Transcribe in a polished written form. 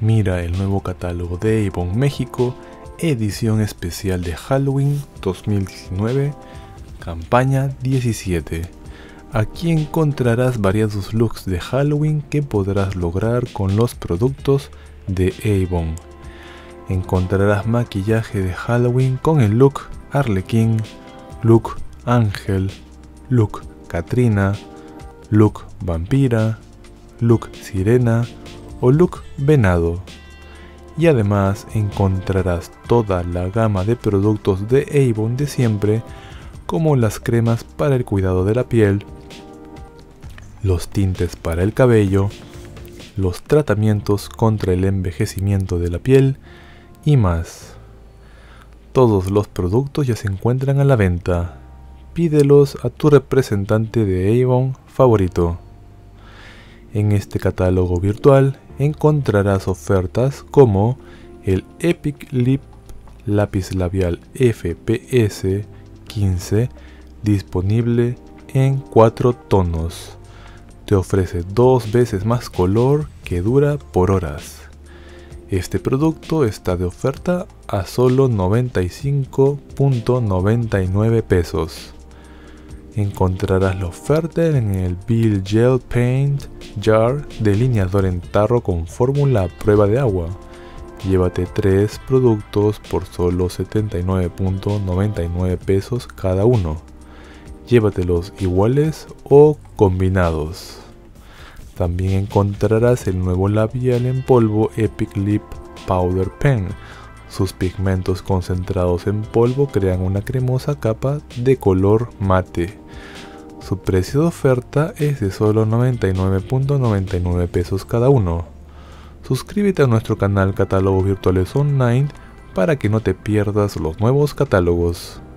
Mira el nuevo catálogo de Avon México, edición especial de Halloween 2019, campaña 17. Aquí encontrarás variados looks de Halloween que podrás lograr con los productos de Avon. Encontrarás maquillaje de Halloween con el look Arlequín, look Ángel, look Catrina, look Vampira, look Sirena o look Venado. Y además encontrarás toda la gama de productos de Avon de siempre, como las cremas para el cuidado de la piel, los tintes para el cabello, los tratamientos contra el envejecimiento de la piel y más. Todos los productos ya se encuentran a la venta. Pídelos a tu representante de Avon favorito. En este catálogo virtual encontrarás ofertas como el Epic Lip lápiz labial FPS 15 disponible en 4 tonos. Te ofrece 2 veces más color que dura por horas. Este producto está de oferta a solo 95.99 pesos. Encontrarás la oferta en el Bill Gel Paint Jar delineador en tarro con fórmula a prueba de agua. Llévate 3 productos por solo 79.99 pesos cada uno. Llévatelos iguales o combinados. También encontrarás el nuevo labial en polvo Epic Lip Powder Pen. Sus pigmentos concentrados en polvo crean una cremosa capa de color mate. Su precio de oferta es de solo 99.99 pesos cada uno. Suscríbete a nuestro canal Catálogos Virtuales Online para que no te pierdas los nuevos catálogos.